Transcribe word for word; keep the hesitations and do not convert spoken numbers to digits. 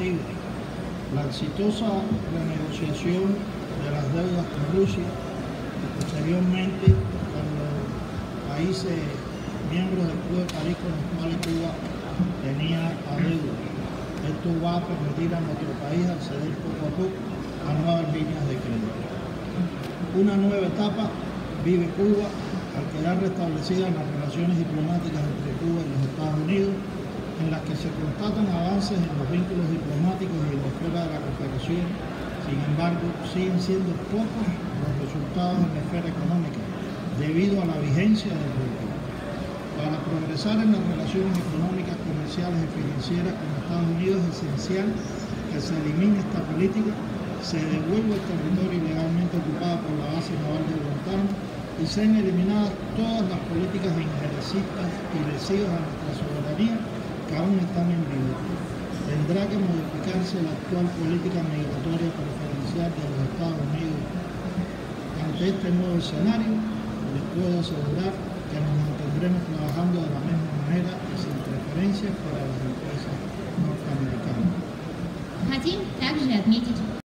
objetivo: la exitosa renegociación de las deudas con Rusia, y posteriormente con los países miembros del Club de París con los cuales Cuba tenía adeudos. Esto va a permitir a nuestro país acceder poco a poco a nuevas líneas de crédito. Una nueva etapa vive Cuba al quedar restablecidas las relaciones diplomáticas entre Cuba y los Estados Unidos, en las que se constatan avances en los vínculos diplomáticos y en la esfera de la cooperación. Sin embargo, siguen siendo pocos los resultados en la esfera económica, debido a la vigencia del bloqueo. Para progresar en las relaciones económicas, comerciales y financieras con Estados Unidos es esencial que se elimine esta política, se devuelva el territorio ilegalmente ocupado por la base naval de Guantánamo y sean eliminadas todas las políticas injerencistas y lesivas a nuestra soberanía que aún están en vigor. Tendrá que modificarse la actual política migratoria preferencial de los Estados Unidos. Ante este nuevo escenario, les puedo asegurar que nos mantendremos trabajando de la misma manera y sin preferencias para las empresas norteamericanas. Хотим также отметить